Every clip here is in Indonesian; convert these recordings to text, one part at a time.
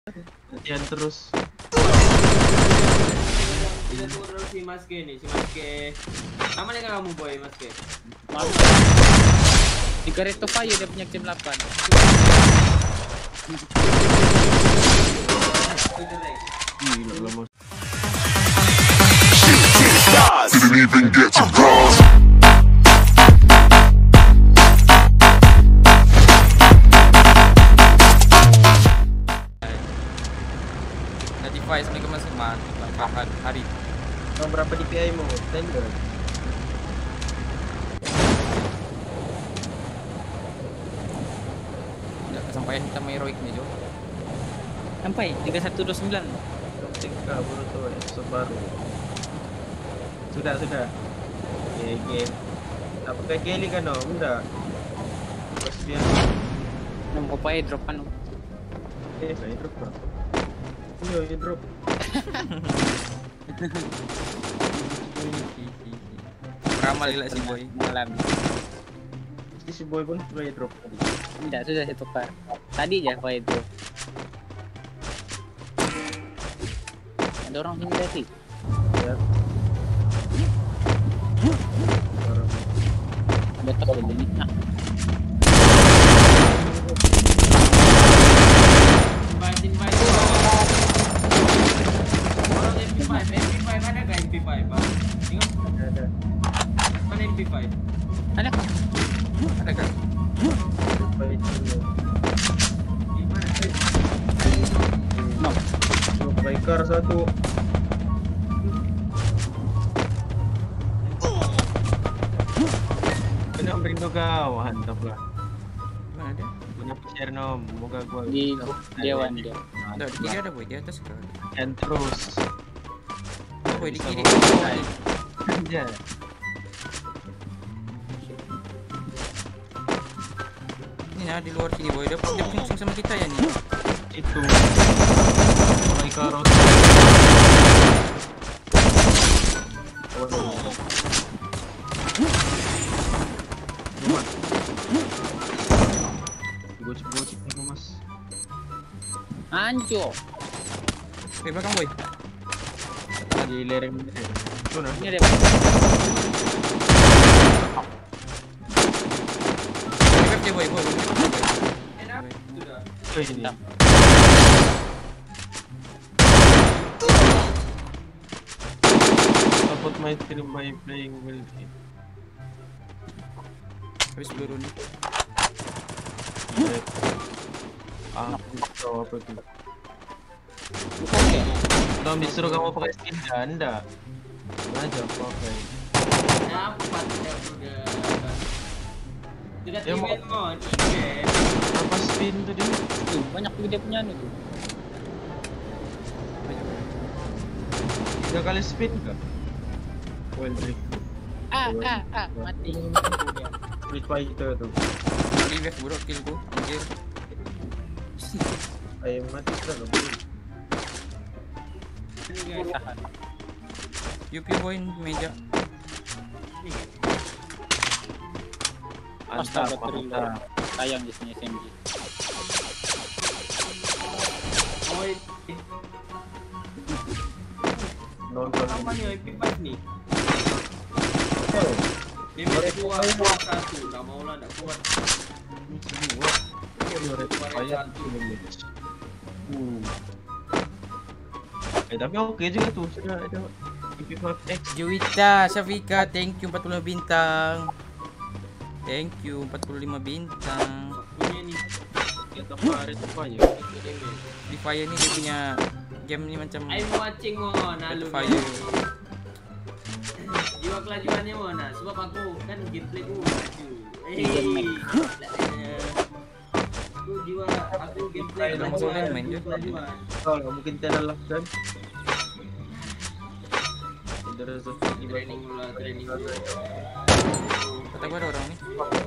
Latihan terus. Kita tunggu dulu si Mas K nih, si Mas K. Sama dengan kamu boy, Mas K. Di Gareto Fire dia punya tim 8. Gila lama. Didn't even get to cross. Device mereka masih mantap hari. Berapa DPI mau? Tender. Udah kesampaian kita main heroic nih Jo. Sampai 3129. Tingkah baru tuh episode baru. Sudah. GG. Tak pakai Kelly kan no? Enggak. Pas dia. Nunggu pakai drop kan. Saya drop bro. Iya, drop. Ramal lah si boy malam. Si boy pun play drop tadi. Tidak sudah saya tukar. Tadi aja pakai drop. Ada orang sini tadi. Ya. Betul ini. Invite. Orang MP5 ada gak MP5 bang? Tengok. Ada. Mana MP5? Ada kan? Baik dulu. Di mana? No. Striker satu. Kena berindo kau, mantap lah. Mana dia? Punya share nom, moga gua Di dewan dia. Ada di kiri ada boy di atas kan. dan terus. Boy di kiri. Aja. Ini nah di luar sini boy. Dia pusing sama kita ya nih. Itu. Striker. Gocek nih mas. Anjo. Boy belakang boy. Di lereng ini. Itu nah. Ini ada. Dia boy. Enak. Sudah. Ini. Support my stream by playing well. Habis peluru nih. Aku tahu apa itu. Oke. Kalau disuruh kamu pakai skin ganda, aja pakai. Nah, apa patutnya udah? Tidak Ya, event mon, event. Apa spin tadi? Tuh, banyak juga dia punya anu tuh. 3 kali spin kan? Well drift. Mati. Street Fighter tuh. Di left bro killku. Anjir. Ayam mati kan? Ini guys. Yup boy meja. Astaga, terlalu sayang di sini SMG. Oh, Nonton. apa nih MP5 nih? Oh, Dia minta 2 1, enggak mau lah, enggak kuat. semua. Tapi oke juga tuh, sudah ada MP5X. Juwita, Syafika, thank you 45 bintang. Thank you 45 bintang. Punya nih. Kita parit apa ya? Di Fire ini dia punya game ini macam I'm watching mon, Battle lalu Fire. jiwa kelajuannya mon, nah, sebab aku kan gameplay ku maju. Aku jiwa, aku gameplay Udah masuk kelajuan, main dia. kelajuan. Kalau mungkin telah kan? Ada rezeki Training dulu, training dulu. Kata gua ada orang nih.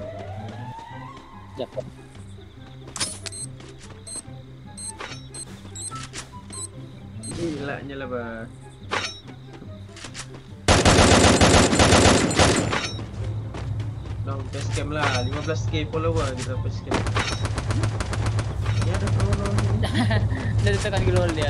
Ya. Gila lah bah. Long facecam lah, 15k follower kita facecam. Ini ada follower. Dari tekan global dia.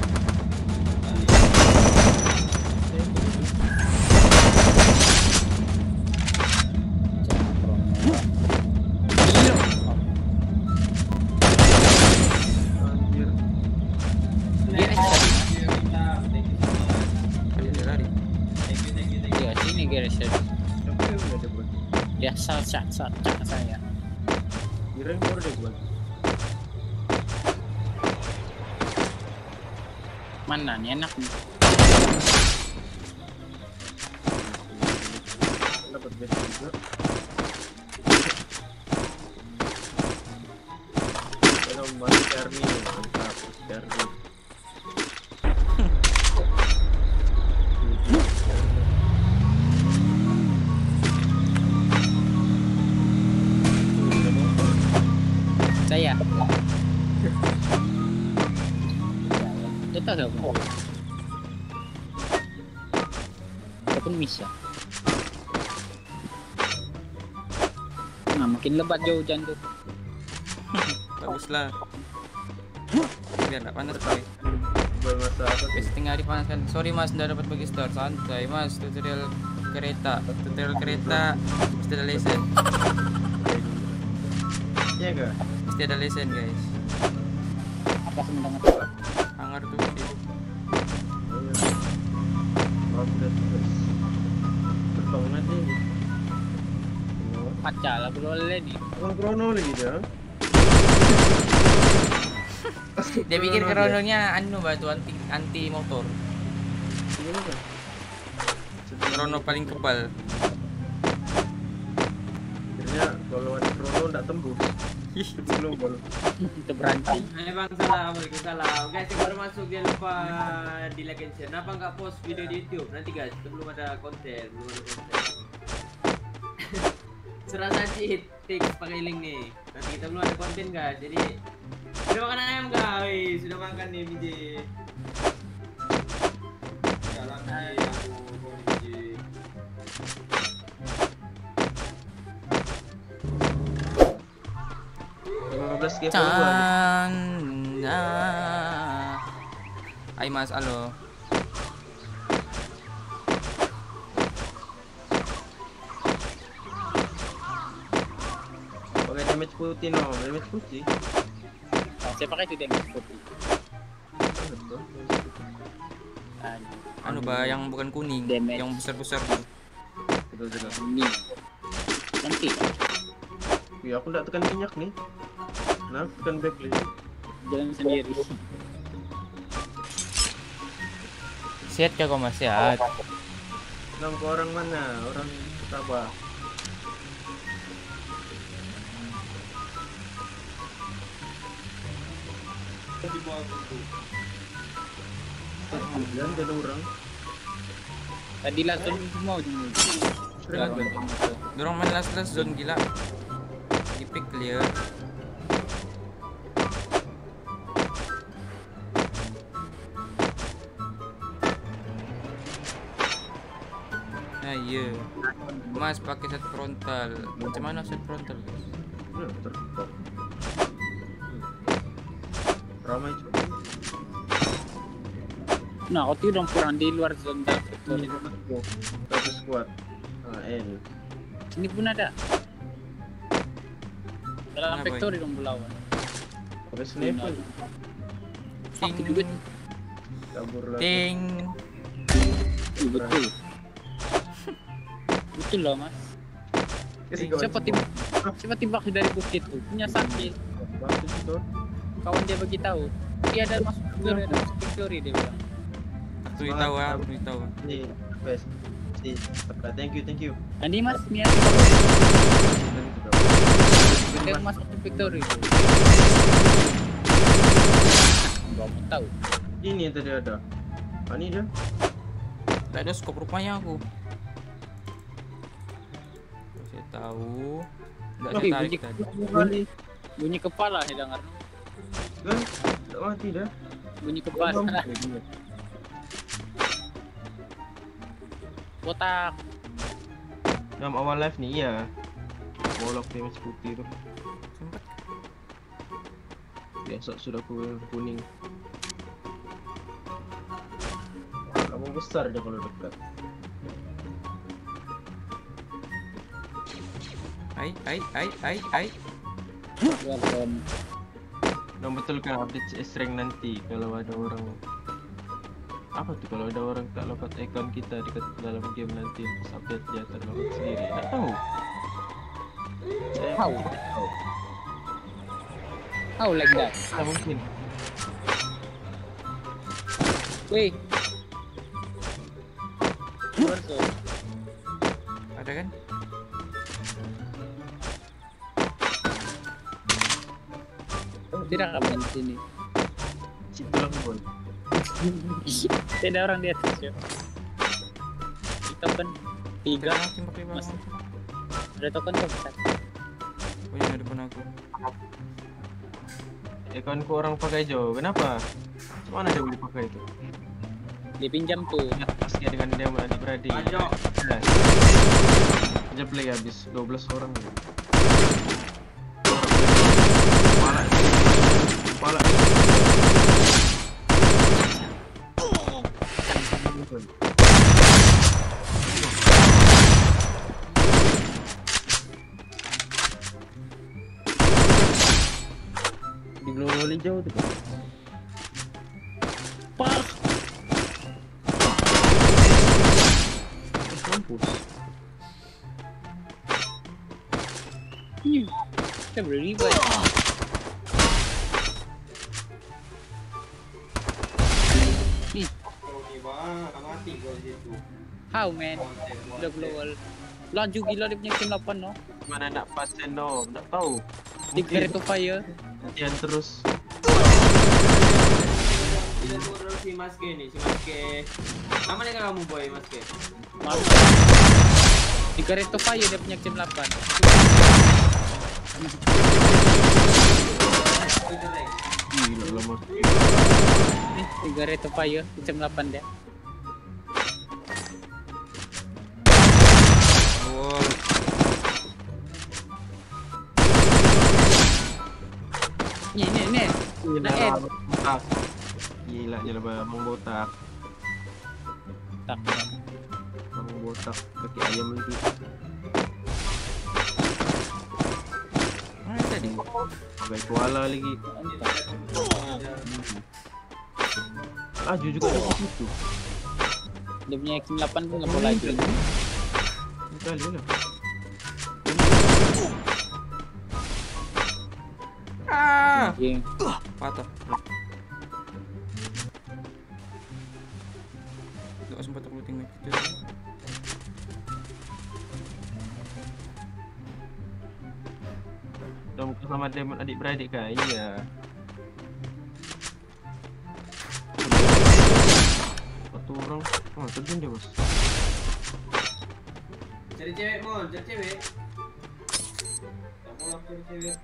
Anjir. Dia headshot. Dia lari. Dia sini dia headshot. Tapi kan udah ada buat. Dia shot saya. Kirain baru deh buat. Mana nih enak nih. Dapat best juga. Kalau Mas Karni, mantap Mas Karni. Saya. Kita gak mau. Ataupun bisa. Nah, makin lebat jauh jantung. Baguslah. Biar nggak panas boy. Bermasa apa sih? Setengah hari panas kan. Sorry mas, nggak dapat bagi star. Santai mas. Tutorial kereta. Mesti ada lesson. Iya enggak? Mesti ada lesson guys. Apa semenang Hangar tuh sih. Update guys. Berbangun aja ini. Pacar lah belum nih. Bang Krono lagi dah. Dia pikir krononya anu batu anti motor. Krono paling kebal. Akhirnya kalau ada Krono enggak tembus. Global. Kita berhenti. Hai bang, salam, waalaikumsalam. Guys, yang baru masuk jangan lupa di like and share. Kenapa nggak post video di YouTube? Nanti guys, kita belum ada konten. Serasa cheat, tips pakai link nih. Nanti kita belum ada konten guys. Jadi sudah makan ayam guys, sudah makan nih BJ. Salam BJ, aku BJ. Canda. Ay mas, alo. Pakai damage putih no, damage putih. Saya pakai itu damage putih. Anu ba yang bukan kuning, Damage. yang besar-besar tuh. Betul. Ini. Nanti Ya aku enggak tekan minyak nih. Nah, tekan backlist. jalan sendiri. Sehat kah kau mas? Sehat. Bilang ke orang mana? Orang Sabah. Dan ada orang. Tadi langsung semua ujung. Dorong main last zone gila. Di pick clear. Nah iya. Mas pakai set frontal. Macam mana set frontal guys? Ya, terbuka. Ramai juga. Nah, aku udah kurang di luar zona vektor. Satu squad. N. Ini pun ada. Dalam Kenapa vektor dong berlawan. Pakai sniper. Fakti juga. Kabur lagi. Ting. Iya, betul. Betul loh mas. Siapa tiba dari bukit tuh punya sakit. Waktu itu. Kawan dia bagi tahu. Dia ada masuk victory, ada masuk victory dia bilang. Aku tahu ah, aku tahu. Nih, best. Thank you. Nanti mas niat dia masuk ke victory itu. Gak mau tahu. Ini yang tadi ada. Ini dia. Tak ada scope rupanya aku. Saya tahu. Enggak saya tarik tadi. Bunyi kepala ya dengar. Kan? Tak mati dah. Bunyi kepala. Botak. Dalam awal live nih, iya. Bolok damage putih tuh. Sempat. Di Besok sudah kuning. Kamu besar dia kalau dekat. Ai. Welcome. Dan betul kan update CS rank nanti kalau ada orang apa tuh kalau ada orang tak login account kita dekat dalam game nanti terus update dia terlogin sendiri. Tak tahu. Saya How? tidak tahu. How like that? Tak mungkin. Weh. Warso. Ada kan? Tidak kapan di sini. Situ lang boy. Tidak orang di atas ya. Kita kan tiga. Langsung pakai bang. Mas. Ada token kok besar. Oh yang depan aku. Accountku orang pakai Jo. Kenapa? Mana dia boleh pakai itu? Dipinjam tuh. Ingat pasnya dengan dia adik-beradik. Panjang. Aja play habis 12 orang. Kepala. Di global jauh tuh. Pak. Mampus. Kita beribadah. Nih, Oke bang, mati gua di situ. how man? Udah global. Laju gila dia punya tim 8 no. Mana nak pasen no? Tak tahu. Tiga itu fire. Latihan terus. Kita tunggu dulu si Mas Ke nih, si Mas Ke. Sama nih kamu boy Mas Ke. Maaf. Tiga itu fire dia punya tim 8. Gila lama. Nih, tiga itu fire tim 8 dia. Wow. Nih. Gila Nah, Ed. botak. Gila je lah bang botak. Tak. Bang botak kaki ayam lagi. Mana tadi? Pakai koala lagi. Ah jujur juga ada situ. Dia punya tim 8 pun nggak lagi. Kali lah. Anjing. Patah. Gak sempat aku tinggal itu. Udah muka sama demon adik-beradik kah? Iya. Satu orang. Oh, terjun dia bos. Cari cewek mon, cari cewek. Kamu lakukan cewek.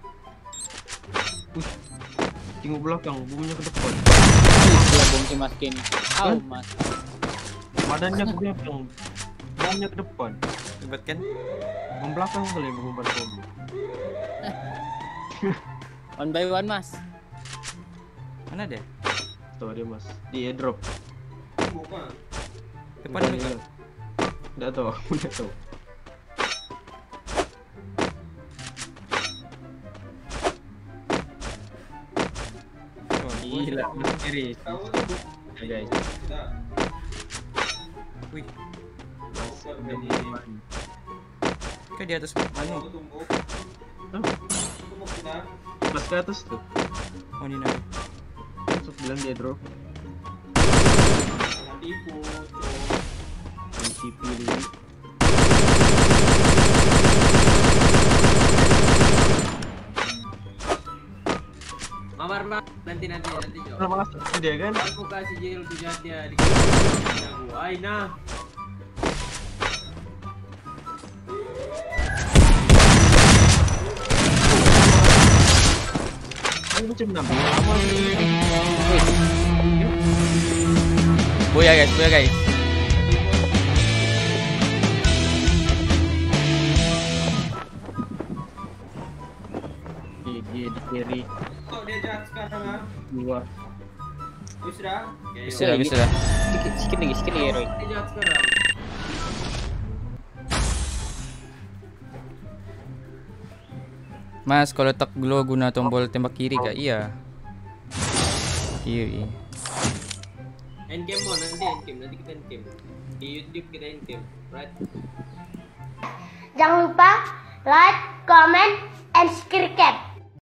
Tengok belakang, buminya ke depan. Dia bom si Mas Ken. How Mas? Badannya ke belakang, bomnya ke depan. Hebat kan? Bom belakang kali yang mengumpan bom. One by one Mas. Mana dia? Tuh dia mas, di airdrop. Bukan. Depan Bukan mereka. dia. Nggak tahu, aku nggak tahu. Oh, Gila, mas kiri. Kamu tuh Ya guys, tidak. Wih, mas udah di kayak di atas anu. Kamu tumbuk. Oh, Tumbuk kita. mas ke atas tuh. Oh ini nanti. Masuk bilang di airdrop. Jangan tipu. MCP dulu. Mamar lah. Nanti Jo. Udah masuk ke dia kan? Aku kasih jail tujatnya di aku. Aina. Ini macam nabi lama. Boya guys. Dia di kiri. Kok dia jahat sekarang 2. Sudah. Oke, Bisa dah, yuk. bisa dah. Sikit lagi heroik. Kita jahat sekarang. Mas, kalau tak glow guna tombol tembak kiri kah? Iya. Kiri. Endgame mo, nanti kita endgame. Di YouTube kita endgame, right? Jangan lupa like, comment, and subscribe.